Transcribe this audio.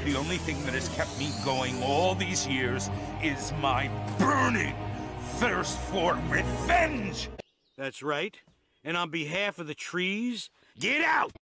The only thing that has kept me going all these years is my burning thirst for revenge! That's right. And on behalf of the trees, get out!